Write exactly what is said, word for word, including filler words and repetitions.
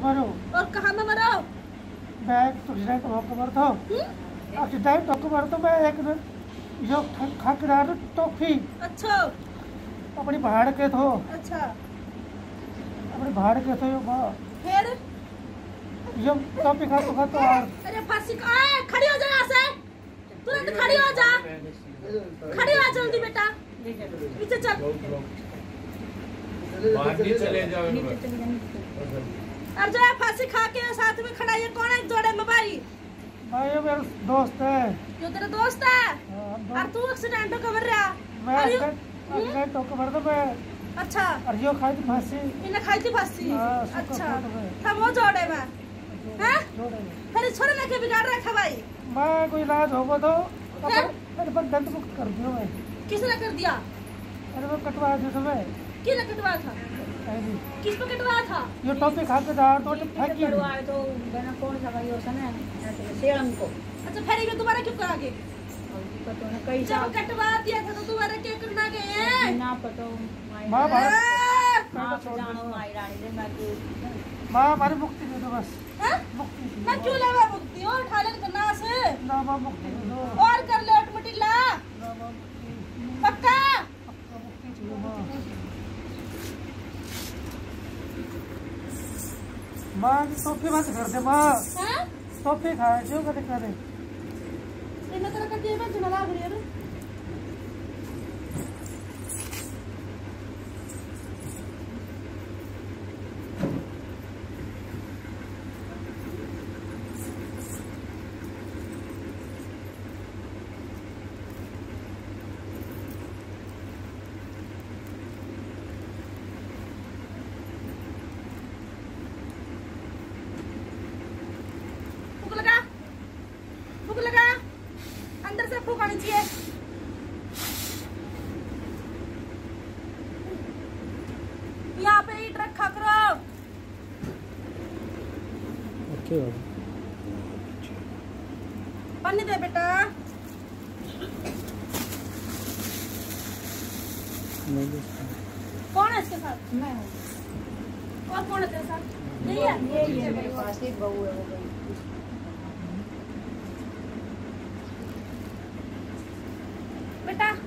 मरो। और कहाँ में मरो? मैं तो एक्सीडेंट होकर मर दो। एक्सीडेंट होकर मर दो। मैं एक जो खा के रहा टॉफी। अच्छा। अपनी भाड़ के थो। अच्छा। अपनी भाड़ के थो यो माँ। फिर? यो टॉफी खा तो खा तो और। अरे फांसी का खड़ी हो जा यहाँ से। तुरंत खड़ी हो जा। खड़ी हो जल्दी बेटा। नीचे चल। चले जाओ। अब जो फांसी खा के साथ में खड़ा है कौन है जोड़े में भाई? भाई ये मेरा दोस्त है। जो तेरा दोस्त है? और तू एक्सीडेंट हो कबर रहा? मैं एक्सीडेंट हो कबर दो मैं। अच्छा। और यो खाई थी फांसी। इन्हें खाई थी फांसी। अच्छा। था वो जोड़े में। हैं? फिर छोड़े ना के बिगाड़ रखा भाई। मैं कोई इलाज होगा तो अरे पर दंत मुक्त कर दिया मैं। किसने कर दिया? अरे मैं कटवा दिया था मैं। किसने कटवाया था? किस पे कटवाया था? ये टॉफी खा के दार तो फेंक दिया। कटवाया तो बना कौन सा भाई होता ना सेलम को। अच्छा फिर ये दोबारा क्यों करा के? पता ना कई जब कटवा दिया था तो दोबारा क्या करना के? ना पता मां मां जानो माई रानी दे मैं की मां हमारी मुक्ति दे दो बस। हैं? मुक्ति ना क्यों लेवा मुक्ति और उठा ले करना से? ना मां मुक्ति दे दो। और कर ले ऑटोमेटिक ला। ना मां मुक्ति। पक्का? पक्का मुक्ति चाहिए मां। मां की टॉफी बंद कर दे मां। हैं? टॉफी खाए जो कदे करे। इन्हें तरह कर दिया मैं जुना लाग रही है। फूक लगा। फूक लगा। अंदर से फूक आनी चाहिए। यहाँ पे ईट रखा करो। ओके पानी दे बेटा। कौन है इसके साथ? मैं हूं। और कौन है तेरे साथ? यही है। ये ये मेरे पास एक बहू है वो गई। बेटा